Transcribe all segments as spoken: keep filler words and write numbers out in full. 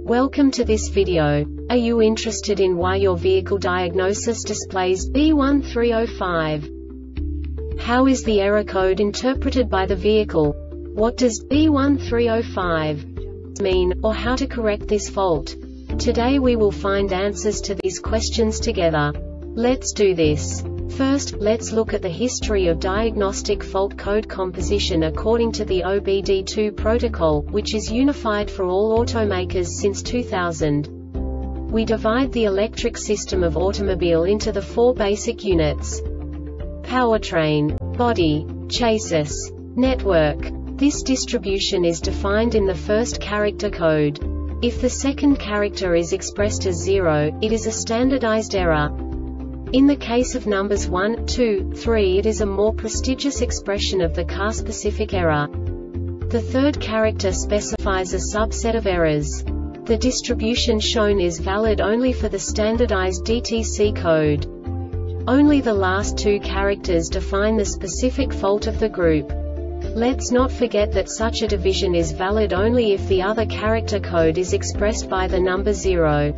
Welcome to this video. Are you interested in why your vehicle diagnosis displays B one three zero five? How is the error code interpreted by the vehicle? What does B one three zero five mean, or how to correct this fault? Today we will find answers to these questions together. Let's do this. First, let's look at the history of diagnostic fault code composition according to the O B D two protocol, which is unified for all automakers since two thousand. We divide the electric system of automobile into the four basic units: powertrain, body, chassis, network. This distribution is defined in the first character code. If the second character is expressed as zero, it is a standardized error. In the case of numbers one, two, three, it is a more prestigious expression of the car-specific error. The third character specifies a subset of errors. The distribution shown is valid only for the standardized D T C code. Only the last two characters define the specific fault of the group. Let's not forget that such a division is valid only if the other character code is expressed by the number zero.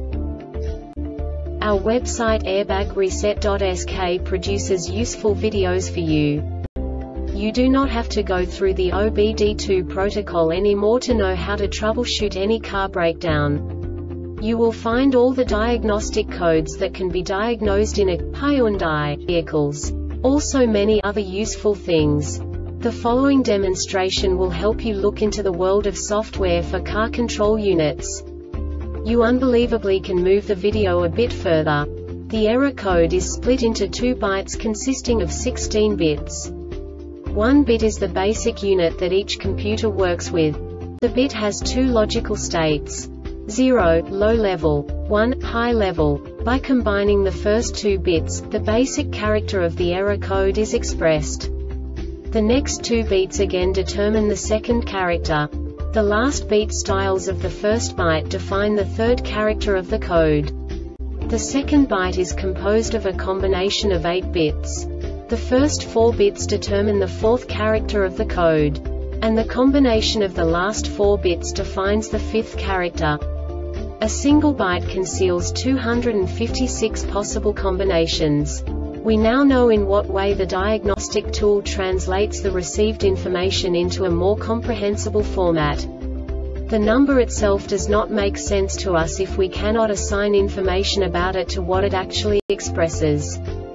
Our website airbag reset dot S K produces useful videos for you. You do not have to go through the O B D two protocol anymore to know how to troubleshoot any car breakdown. You will find all the diagnostic codes that can be diagnosed in a Hyundai vehicles. Also many other useful things. The following demonstration will help you look into the world of software for car control units. You unbelievably can move the video a bit further. The error code is split into two bytes consisting of sixteen bits. One bit is the basic unit that each computer works with. The bit has two logical states: zero, low level, one, high level. By combining the first two bits, the basic character of the error code is expressed. The next two beats again determine the second character. The last beat styles of the first byte define the third character of the code. The second byte is composed of a combination of eight bits. The first four bits determine the fourth character of the code. And the combination of the last four bits defines the fifth character. A single byte conceals two hundred fifty-six possible combinations. We now know in what way the diagnostic tool translates the received information into a more comprehensible format. The number itself does not make sense to us if we cannot assign information about it to what it actually expresses.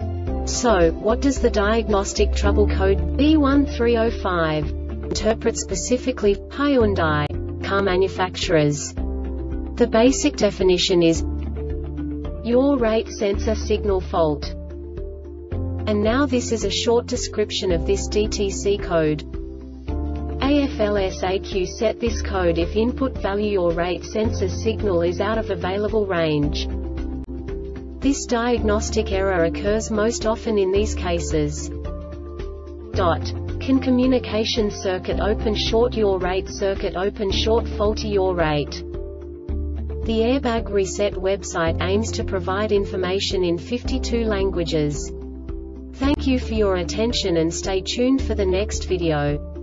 So, what does the diagnostic trouble code B one three zero five interpret specifically for Hyundai car manufacturers? The basic definition is yaw rate sensor signal fault. And now this is a short description of this D T C code. A F L S A Q set this code if input value or rate sensor signal is out of available range. This diagnostic error occurs most often in these cases. Dot. Can communication circuit open short yaw rate circuit open short faulty yaw rate. The Airbag Reset website aims to provide information in fifty-two languages. Thank you for your attention and stay tuned for the next video.